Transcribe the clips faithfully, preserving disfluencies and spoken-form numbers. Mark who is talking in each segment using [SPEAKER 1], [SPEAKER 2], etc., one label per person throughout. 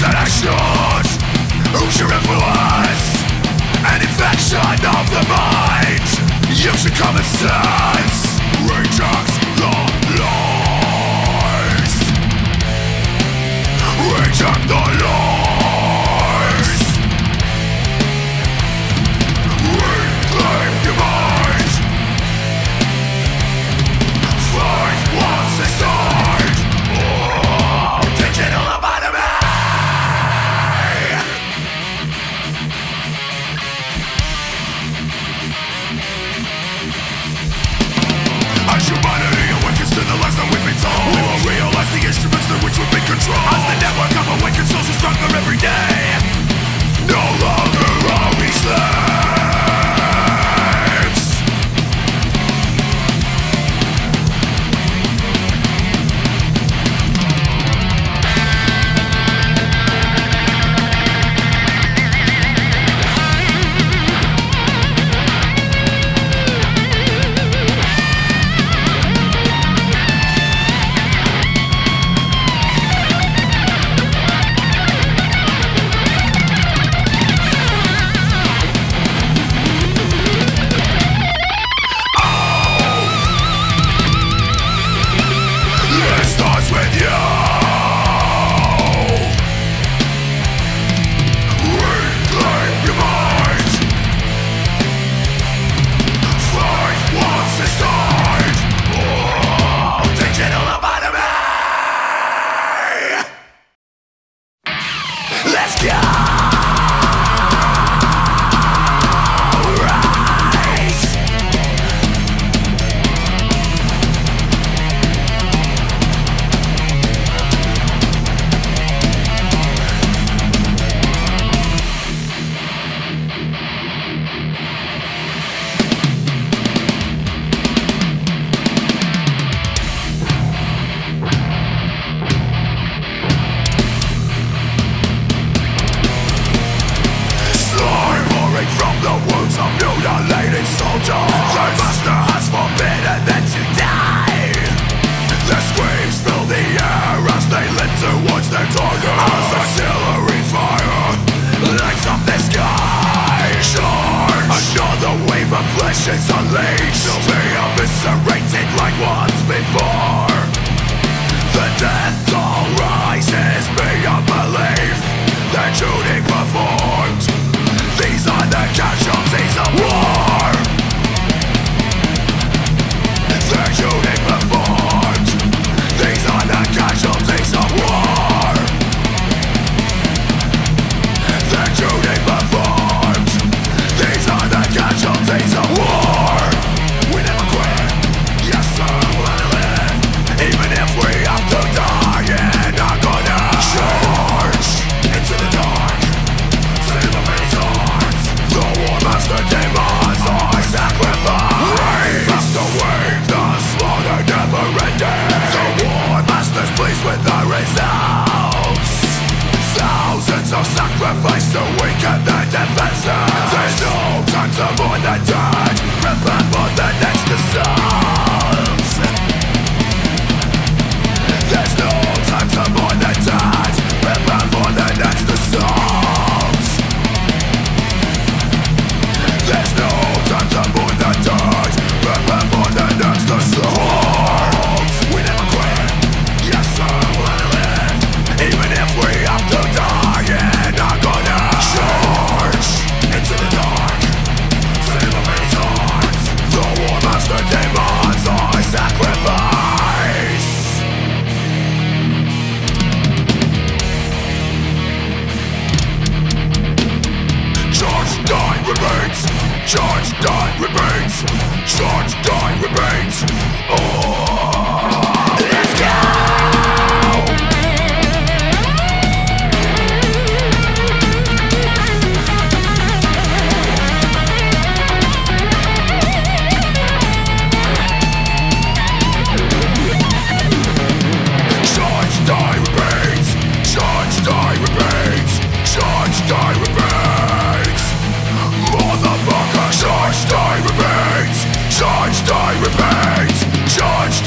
[SPEAKER 1] actions, who's your influence? An infection of the mind. Use your common sense. Rejects the lies. Reject the lies. Reclaim your mind. Find what's inside. Oh, digital anatomy. As humanity awakens to the lies that we've been told, we will realize the instruments through which we've been controlled. As the network of awakened souls is stronger every day, no longer are we slaves. Let's go! Towards their target as artillery fire lights up the sky. Charge! Another wave of flesh is unleashed to be eviscerated like once before. The death toll rises beyond belief. The duty performed. These are the casualties of war. The duty performed. These are the casualties of war. The duty performed. These are the casualties of war. We never quit. Yes sir, we'll live. Even if we have to die in agony. Charge into the dark. Save the many hearts. The war master demons are sacrificed. Fast to wave the slaughter never ending. Pleased with the results. Thousands of sacrifice to weaken the defenses. There's no time to mourn the dead. Prepare for the next assault. There's no time to mourn the dead. Prepare for the next assault. There's no time to mourn the dead. Prepare for the next assault. We never quit. Even if we have to die in agony. Charge into the dark. Save the many hearts. The war master demons are sacrifice. Charge, die, repeat. Charge, die, repeat. Charge, die, repeat. Oh, let's go! Die, repeat. Motherfucker. Charge, die, repeat. Charge, die, repeat. Charge,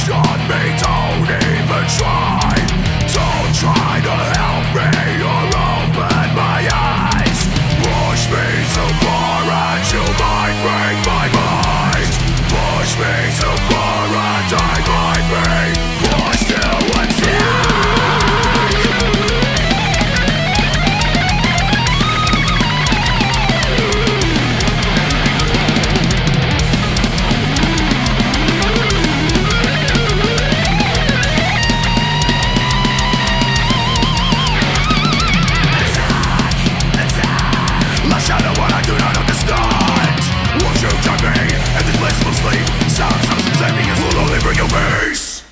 [SPEAKER 1] on me, don't even try. Don't try to help me or open my eyes. Push me so far and you might break my mind. Push me so far and I might be forced to attack. Bring your face.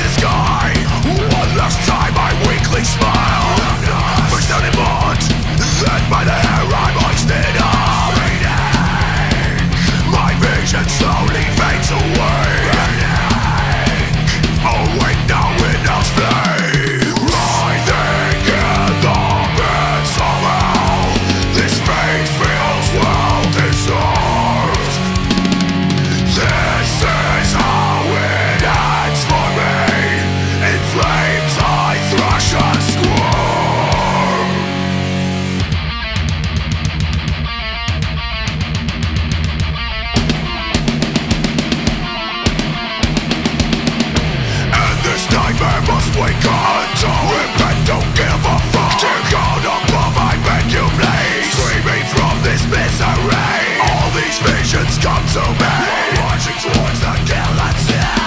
[SPEAKER 1] the sky. One last time I weakly smile. First down in blood, then by the hair I'm hoisted up. My vision slowly fades away. Awake now in house flame. Writhing in the pits of hell. This fate feels well deserved. This is how it ends for me. In flames I thrash and squirm. And this nightmare must wake up. Don't repent, don't give a fuck. Dear God above, I beg you please, free me from this misery. All these visions come to me, marching towards the guillotine.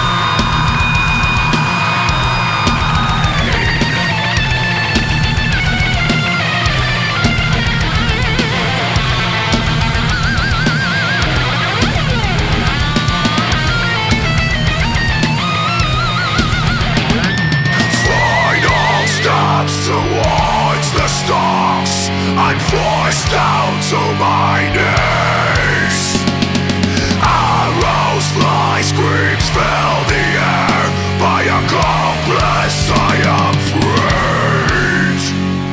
[SPEAKER 1] Final steps towards the stocks. I'm forced down to my knees. Arrows fly, screams fill the air. By accomplice I am freed.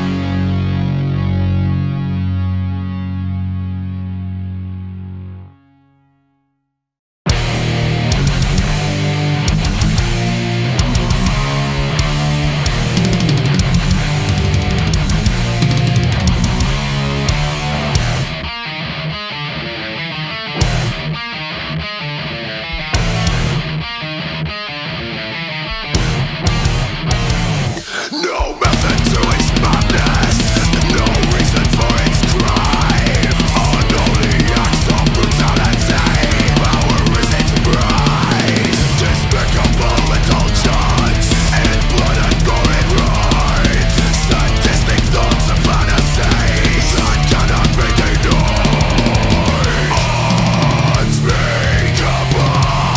[SPEAKER 1] No method to its madness, no reason for its crime. Unholy acts of brutality, power is its prize. Despicable indulgence in blood and gore and rights. Sadistic thoughts and fantasies that cannot be denied. Unspeakable,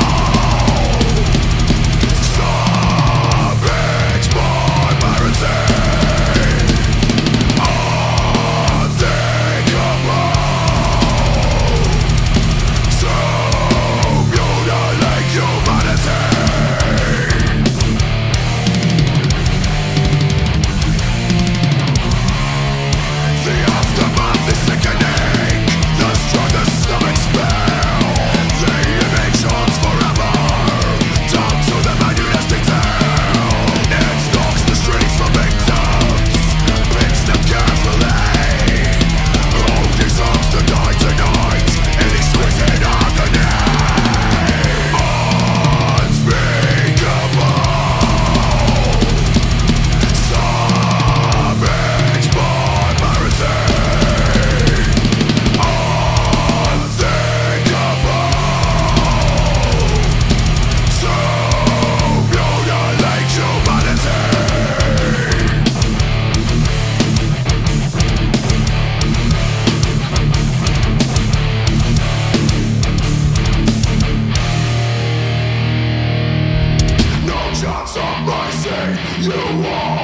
[SPEAKER 1] savage barbarity. You are